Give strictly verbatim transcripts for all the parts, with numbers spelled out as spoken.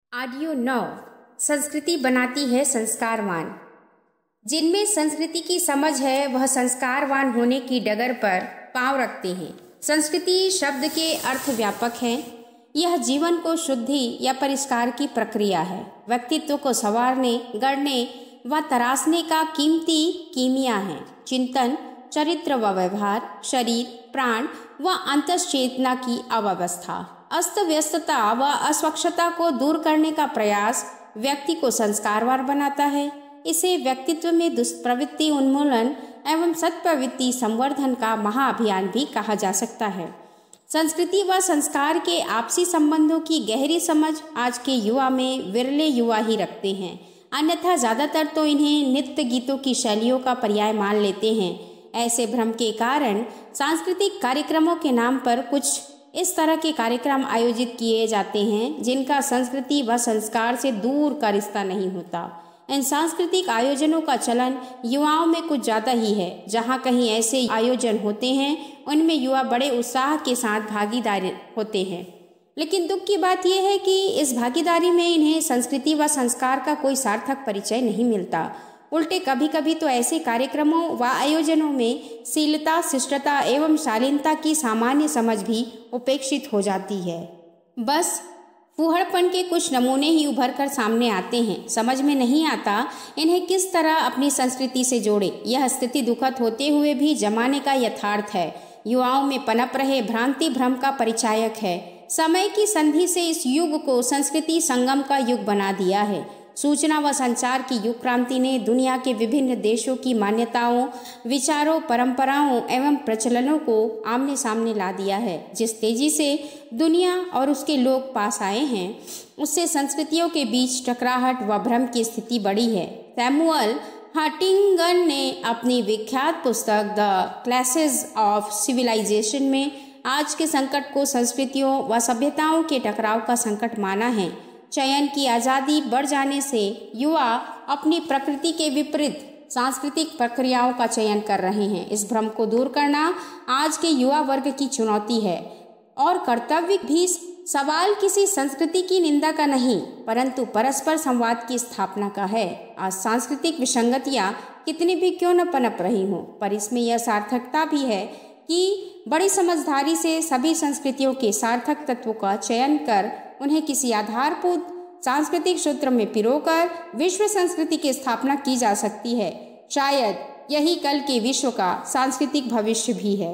Audio नौ। संस्कृति बनाती है संस्कारवान। जिनमें संस्कृति की समझ है वह संस्कारवान होने की डगर पर पांव रखते हैं। संस्कृति शब्द के अर्थ व्यापक हैं। यह जीवन को शुद्धि या परिष्कार की प्रक्रिया है। व्यक्तित्व को संवारने, गढ़ने व तराशने का कीमती कीमिया है। चिंतन, चरित्र व व्यवहार, शरीर, प्राण व अंतश्चेतना की अव्यवस्था, अस्त व्यस्तता व अस्वच्छता को दूर करने का प्रयास व्यक्ति को संस्कारवान बनाता है। इसे व्यक्तित्व में दुष्प्रवृत्ति उन्मूलन एवं सत्प्रवृत्ति संवर्धन का महाअभियान भी कहा जा सकता है। संस्कृति व संस्कार के आपसी संबंधों की गहरी समझ आज के युवा में विरले युवा ही रखते हैं, अन्यथा ज्यादातर तो इन्हें नृत्य गीतों की शैलियों का पर्याय मान लेते हैं। ऐसे भ्रम के कारण सांस्कृतिक कार्यक्रमों के नाम पर कुछ इस तरह के कार्यक्रम आयोजित किए जाते हैं जिनका संस्कृति व संस्कार से दूर का रिश्ता नहीं होता। इन सांस्कृतिक आयोजनों का चलन युवाओं में कुछ ज़्यादा ही है। जहाँ कहीं ऐसे आयोजन होते हैं उनमें युवा बड़े उत्साह के साथ भागीदार होते हैं, लेकिन दुख की बात यह है कि इस भागीदारी में इन्हें संस्कृति व संस्कार का कोई सार्थक परिचय नहीं मिलता। उल्टे कभी कभी तो ऐसे कार्यक्रमों व आयोजनों में शीलता, शिष्टता एवं शालीनता की सामान्य समझ भी उपेक्षित हो जाती है। बस फूहड़पन के कुछ नमूने ही उभर कर सामने आते हैं। समझ में नहीं आता इन्हें किस तरह अपनी संस्कृति से जोड़े। यह स्थिति दुखद होते हुए भी जमाने का यथार्थ है। युवाओं में पनप रहे भ्रांति भ्रम का परिचायक है। समय की संधि से इस युग को संस्कृति संगम का युग बना दिया है। सूचना व संचार की युग क्रांति ने दुनिया के विभिन्न देशों की मान्यताओं, विचारों, परंपराओं एवं प्रचलनों को आमने सामने ला दिया है। जिस तेजी से दुनिया और उसके लोग पास आए हैं, उससे संस्कृतियों के बीच टकराहट व भ्रम की स्थिति बढ़ी है। सैमुअल हंटिंगटन ने अपनी विख्यात पुस्तक द क्लैशेस ऑफ सिविलाइजेशन में आज के संकट को संस्कृतियों व सभ्यताओं के टकराव का संकट माना है। चयन की आज़ादी बढ़ जाने से युवा अपनी प्रकृति के विपरीत सांस्कृतिक प्रक्रियाओं का चयन कर रहे हैं। इस भ्रम को दूर करना आज के युवा वर्ग की चुनौती है और कर्तव्य भी। सवाल किसी संस्कृति की निंदा का नहीं, परंतु परस्पर संवाद की स्थापना का है। आज सांस्कृतिक विसंगतियां कितनी भी क्यों न पनप रही हों, पर इसमें यह सार्थकता भी है कि बड़ी समझदारी से सभी संस्कृतियों के सार्थक तत्वों का चयन कर उन्हें किसी आधारभूत सांस्कृतिक सूत्र में पिरोकर विश्व संस्कृति की स्थापना की जा सकती है। शायद यही कल के विश्व का सांस्कृतिक भविष्य भी है।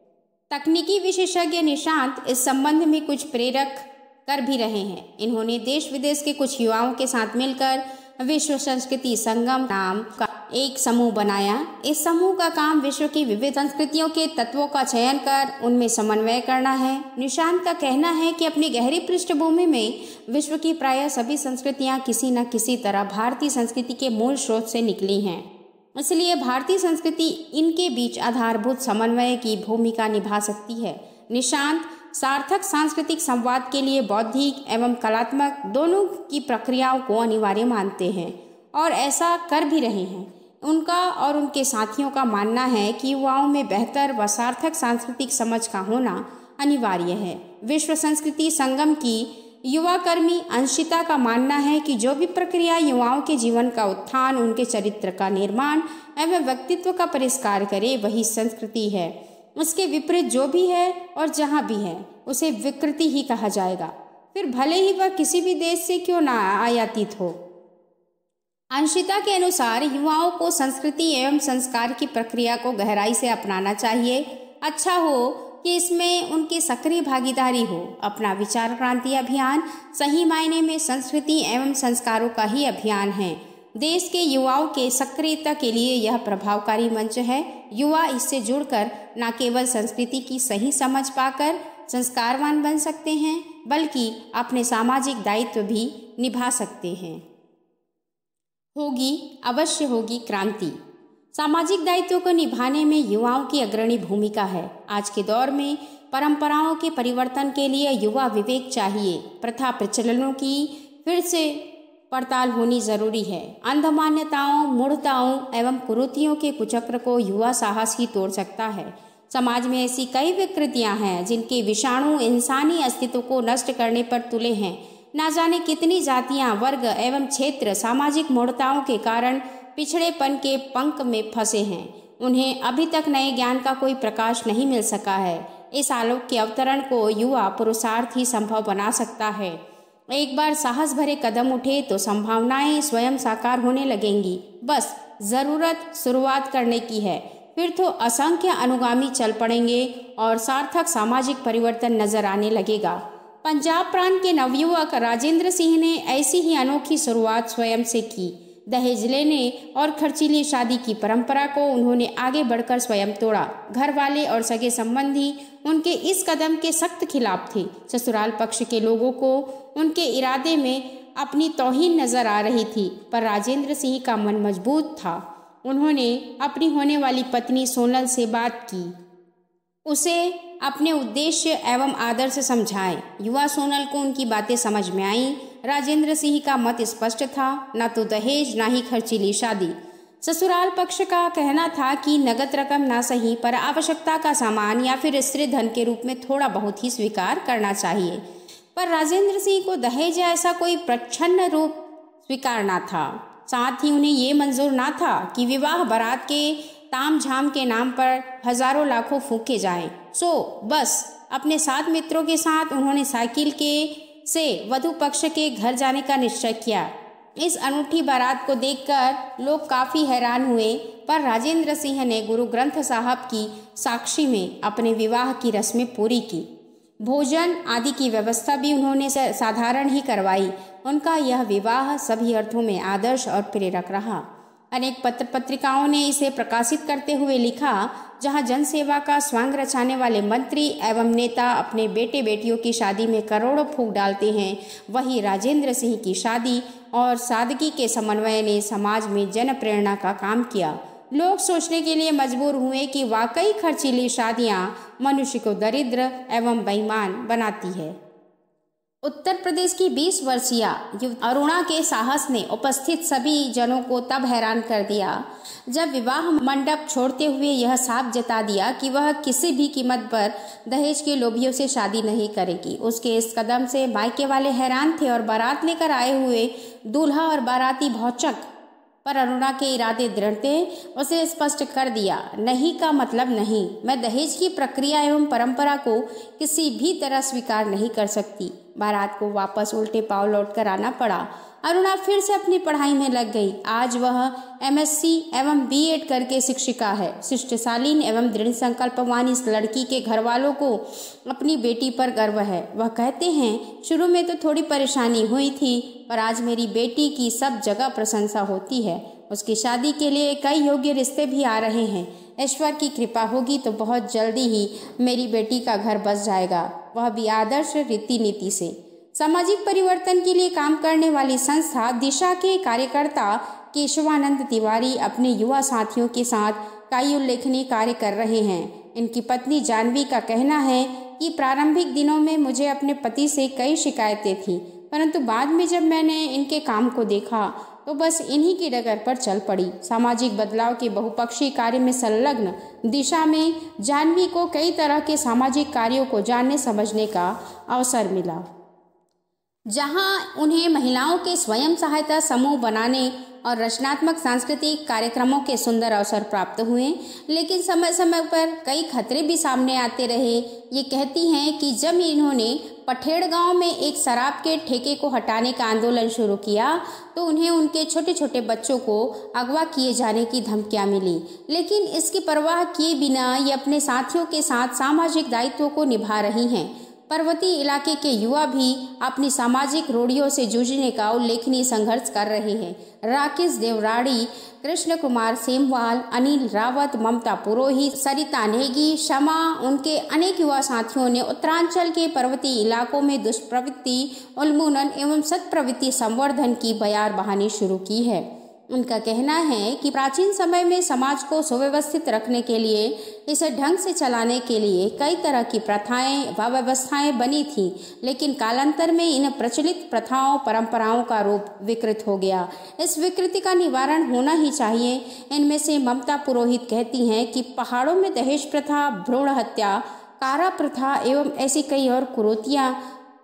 तकनीकी विशेषज्ञ निशांत इस संबंध में कुछ प्रेरक कर भी रहे हैं। इन्होंने देश विदेश के कुछ युवाओं के साथ मिलकर विश्व संस्कृति संगम नाम का एक समूह बनाया। इस समूह का काम विश्व की विविध संस्कृतियों के तत्वों का चयन कर उनमें समन्वय करना है। निशांत का कहना है कि अपनी गहरी पृष्ठभूमि में विश्व की प्रायः सभी संस्कृतियां किसी न किसी तरह भारतीय संस्कृति के मूल स्रोत से निकली हैं, इसलिए भारतीय संस्कृति इनके बीच आधारभूत समन्वय की भूमिका निभा सकती है। निशांत सार्थक सांस्कृतिक संवाद के लिए बौद्धिक एवं कलात्मक दोनों की प्रक्रियाओं को अनिवार्य मानते हैं और ऐसा कर भी रहे हैं। उनका और उनके साथियों का मानना है कि युवाओं में बेहतर व सार्थक सांस्कृतिक समझ का होना अनिवार्य है। विश्व संस्कृति संगम की युवा कर्मी अंशिता का मानना है कि जो भी प्रक्रिया युवाओं के जीवन का उत्थान, उनके चरित्र का निर्माण एवं व्यक्तित्व का परिष्कार करे वही संस्कृति है। उसके विपरीत जो भी है और जहाँ भी है उसे विकृति ही कहा जाएगा, फिर भले ही वह किसी भी देश से क्यों ना आयातित हो। अंशिता के अनुसार युवाओं को संस्कृति एवं संस्कार की प्रक्रिया को गहराई से अपनाना चाहिए। अच्छा हो कि इसमें उनकी सक्रिय भागीदारी हो। अपना विचार क्रांति अभियान सही मायने में संस्कृति एवं संस्कारों का ही अभियान है। देश के युवाओं के सक्रियता के लिए यह प्रभावकारी मंच है। युवा इससे जुड़कर न केवल संस्कृति की सही समझ पाकर संस्कारवान बन सकते हैं, बल्कि अपने सामाजिक दायित्व भी निभा सकते हैं। होगी, अवश्य होगी क्रांति। सामाजिक दायित्वों को निभाने में युवाओं की अग्रणी भूमिका है। आज के दौर में परंपराओं के परिवर्तन के लिए युवा विवेक चाहिए। प्रथा प्रचलनों की फिर से पड़ताल होनी जरूरी है। अंध मान्यताओं, मूढ़ताओं एवं कुरीतियों के कुचक्र को युवा साहस ही तोड़ सकता है। समाज में ऐसी कई विकृतियां हैं जिनके विषाणु इंसानी अस्तित्व को नष्ट करने पर तुले हैं। ना जाने कितनी जातियां, वर्ग एवं क्षेत्र सामाजिक मूढ़ताओं के कारण पिछड़ेपन के पंख में फंसे हैं। उन्हें अभी तक नए ज्ञान का कोई प्रकाश नहीं मिल सका है। इस आलोक के अवतरण को युवा पुरुषार्थ ही संभव बना सकता है। एक बार साहस भरे कदम उठे तो संभावनाएं स्वयं साकार होने लगेंगी। बस जरूरत शुरुआत करने की है, फिर तो असंख्य अनुगामी चल पड़ेंगे और सार्थक सामाजिक परिवर्तन नजर आने लगेगा। पंजाब प्रांत के नवयुवक राजेंद्र सिंह ने ऐसी ही अनोखी शुरुआत स्वयं से की। दहेज लेने और खर्चीली शादी की परंपरा को उन्होंने आगे बढ़कर स्वयं तोड़ा। घर वाले और सगे संबंधी उनके इस कदम के सख्त खिलाफ थे। ससुराल पक्ष के लोगों को उनके इरादे में अपनी तौहीन नजर आ रही थी, पर राजेंद्र सिंह का मन मजबूत था। उन्होंने अपनी होने वाली पत्नी सोनल से बात की, उसे अपने उद्देश्य एवं आदर्श समझाए। युवा सोनल को उनकी बातें समझ में आईं। राजेंद्र सिंह का मत स्पष्ट था, न तो दहेज न ही खर्चीली शादी। ससुराल पक्ष का कहना था कि नगद रकम ना सही, पर आवश्यकता का सामान या फिर स्त्री धन के रूप में थोड़ा बहुत ही स्वीकार करना चाहिए। पर राजेंद्र सिंह को दहेज या ऐसा कोई प्रच्छन्न रूप स्वीकारना था। साथ ही उन्हें ये मंजूर ना था कि विवाह बारात के ताम झाम के नाम पर हजारों लाखों फूके जाएं। सो बस अपने सात मित्रों के साथ उन्होंने साइकिल के से वधू पक्ष के घर जाने का निश्चय किया। इस अनूठी बारात को देखकर लोग काफी हैरान हुए, पर राजेंद्र सिंह ने गुरु ग्रंथ साहब की साक्षी में अपने विवाह की रस्में पूरी की। भोजन आदि की व्यवस्था भी उन्होंने साधारण ही करवाई। उनका यह विवाह सभी अर्थों में आदर्श और प्रेरक रहा। अनेक पत्र पत्रिकाओं ने इसे प्रकाशित करते हुए लिखा, जहां जनसेवा का स्वांग रचाने वाले मंत्री एवं नेता अपने बेटे बेटियों की शादी में करोड़ों फूंक डालते हैं, वही राजेंद्र सिंह की शादी और सादगी के समन्वय ने समाज में जन प्रेरणा का काम किया। लोग सोचने के लिए मजबूर हुए कि वाकई खर्चीली शादियां मनुष्य को दरिद्र एवं बेईमान बनाती है। उत्तर प्रदेश की बीस वर्षीय अरुणा के साहस ने उपस्थित सभी जनों को तब हैरान कर दिया जब विवाह मंडप छोड़ते हुए यह साफ जता दिया कि वह किसी भी कीमत पर दहेज के लोभियों से शादी नहीं करेगी। उसके इस कदम से मायके वाले हैरान थे और बारात लेकर आए हुए दूल्हा और बाराती भौचक, पर अरुणा के इरादे दृढ़ थे। उसे स्पष्ट कर दिया, नहीं का मतलब नहीं। मैं दहेज की प्रक्रिया एवं परंपरा को किसी भी तरह स्वीकार नहीं कर सकती। बारात को वापस उल्टे पांव लौट कर आना पड़ा। अरुणा फिर से अपनी पढ़ाई में लग गई। आज वह एमएससी एवं बीएड करके शिक्षिका है। शिष्टशालीन एवं दृढ़ संकल्पवान इस लड़की के घर वालों को अपनी बेटी पर गर्व है। वह कहते हैं, शुरू में तो थोड़ी परेशानी हुई थी, पर आज मेरी बेटी की सब जगह प्रशंसा होती है। उसकी शादी के लिए कई योग्य रिश्ते भी आ रहे हैं। ईश्वर की कृपा होगी तो बहुत जल्दी ही मेरी बेटी का घर बस जाएगा, वह भी आदर्श रीति नीति से। सामाजिक परिवर्तन के लिए काम करने वाली संस्था दिशा के कार्यकर्ता केशवानंद तिवारी अपने युवा साथियों के साथ कई उल्लेखनीय कार्य कर रहे हैं। इनकी पत्नी जानवी का कहना है कि प्रारंभिक दिनों में मुझे अपने पति से कई शिकायतें थीं, परंतु बाद में जब मैंने इनके काम को देखा तो बस इन्हीं की डगर पर चल पड़ी। सामाजिक बदलाव के बहुपक्षीय कार्य में संलग्न दिशा में जानवी को कई तरह के सामाजिक कार्यों को जानने समझने का अवसर मिला, जहां उन्हें महिलाओं के स्वयं सहायता समूह बनाने और रचनात्मक सांस्कृतिक कार्यक्रमों के सुंदर अवसर प्राप्त हुए। लेकिन समय समय पर कई खतरे भी सामने आते रहे। ये कहती हैं कि जब इन्होंने पठेड़ गांव में एक शराब के ठेके को हटाने का आंदोलन शुरू किया तो उन्हें उनके छोटे छोटे बच्चों को अगवा किए जाने की धमकियां मिली, लेकिन इसकी परवाह किए बिना ये अपने साथियों के साथ सामाजिक दायित्वों को निभा रही हैं। पर्वतीय इलाके के युवा भी अपनी सामाजिक रूढ़ियों से जूझने का उल्लेखनीय संघर्ष कर रहे हैं। राकेश देवराड़ी, कृष्ण कुमार सेमवाल, अनिल रावत, ममता पुरोहित, सरिता नेगी, शमा, उनके अनेक युवा साथियों ने उत्तरांचल के पर्वतीय इलाकों में दुष्प्रवृत्ति उन्मूलन एवं सत्प्रवृत्ति संवर्धन की बयार बहानी शुरू की है। उनका कहना है कि प्राचीन समय में समाज को सुव्यवस्थित रखने के लिए, इसे ढंग से चलाने के लिए कई तरह की प्रथाएं व व्यवस्थाएं बनी थी, लेकिन कालांतर में इन प्रचलित प्रथाओं परंपराओं का रूप विकृत हो गया। इस विकृति का निवारण होना ही चाहिए। इनमें से ममता पुरोहित कहती हैं कि पहाड़ों में दहेज प्रथा, भ्रूण हत्या, कारा प्रथा एवं ऐसी कई और कुरीतियां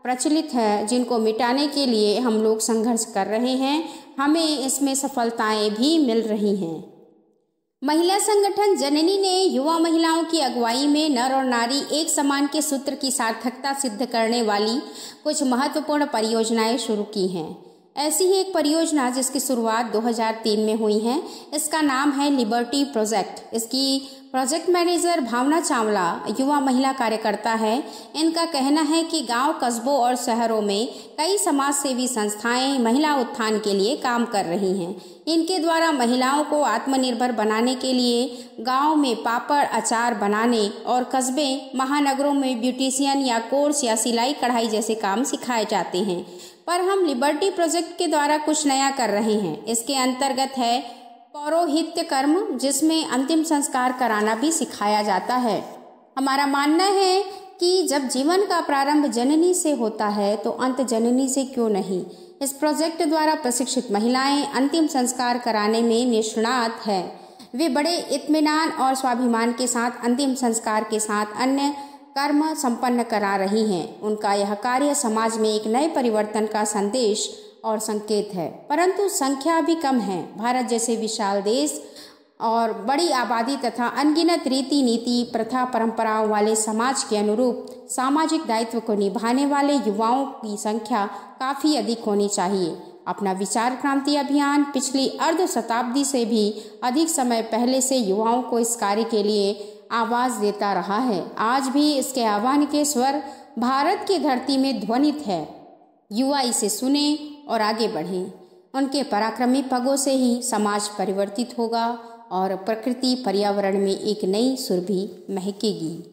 प्रचलित है, जिनको मिटाने के लिए हम लोग संघर्ष कर रहे हैं। हमें इसमें सफलताएं भी मिल रही हैं। महिला संगठन जननी ने युवा महिलाओं की अगुवाई में नर और नारी एक समान के सूत्र की सार्थकता सिद्ध करने वाली कुछ महत्वपूर्ण परियोजनाएं शुरू की हैं। ऐसी ही एक परियोजना जिसकी शुरुआत दो हज़ार तीन में हुई है, इसका नाम है लिबर्टी प्रोजेक्ट। इसकी प्रोजेक्ट मैनेजर भावना चावला युवा महिला कार्यकर्ता है। इनका कहना है कि गांव, कस्बों और शहरों में कई समाज सेवी संस्थाएं महिला उत्थान के लिए काम कर रही हैं। इनके द्वारा महिलाओं को आत्मनिर्भर बनाने के लिए गांव में पापड़, अचार बनाने और कस्बे, महानगरों में ब्यूटिशियन या कोर्स या सिलाई कढ़ाई जैसे काम सिखाए जाते हैं। पर हम लिबर्टी प्रोजेक्ट के द्वारा कुछ नया कर रहे हैं। इसके अंतर्गत है पौरोहित्य कर्म, जिसमें अंतिम संस्कार कराना भी सिखाया जाता है। हमारा मानना है कि जब जीवन का प्रारंभ जननी से होता है तो अंत जननी से क्यों नहीं। इस प्रोजेक्ट द्वारा प्रशिक्षित महिलाएं अंतिम संस्कार कराने में निष्णात है। वे बड़े इत्मीनान और स्वाभिमान के साथ अंतिम संस्कार के साथ अन्य कर्म संपन्न करा रही हैं। उनका यह कार्य समाज में एक नए परिवर्तन का संदेश और संकेत है, परंतु संख्या भी कम है। भारत जैसे विशाल देश और बड़ी आबादी तथा अनगिनत रीति नीति, प्रथा, परंपराओं वाले समाज के अनुरूप सामाजिक दायित्व को निभाने वाले युवाओं की संख्या काफ़ी अधिक होनी चाहिए। अपना विचार क्रांति अभियान पिछली अर्ध शताब्दी से भी अधिक समय पहले से युवाओं को इस कार्य के लिए आवाज़ देता रहा है। आज भी इसके आह्वान के स्वर भारत की धरती में ध्वनित है। युवा इसे सुने और आगे बढ़ें। उनके पराक्रमी पगों से ही समाज परिवर्तित होगा और प्रकृति पर्यावरण में एक नई सुरभि महकेगी।